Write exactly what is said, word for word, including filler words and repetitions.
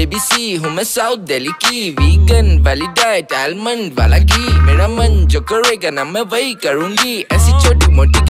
baby सी हूँ मैं south Delhi की, वीगन वाली डाइट आलमंड वाला घी, मेरा मन जो करेगा ना मैं वही करूँगी, ऐसी छोटी मोटी